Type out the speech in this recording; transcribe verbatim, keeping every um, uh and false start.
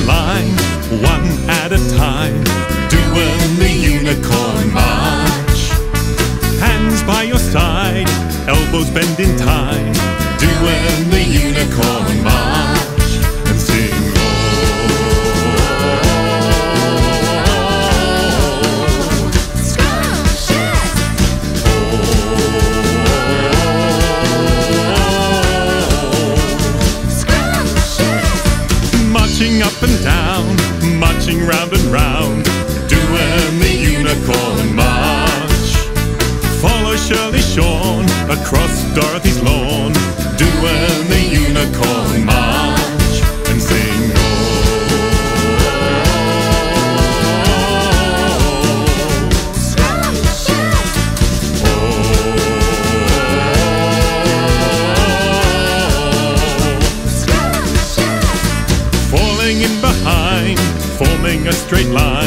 line, one at a time, doing the unicorn march. Hands by your side, elbows bend in time, doing the unicorn march, and sing oh. Marching up and down, marching round and round, doing the unicorn march. Follow Shirley Shawn across Dorothy's lawn, doing the unicorn march, and sing oh. Falling in behind, forming a straight line,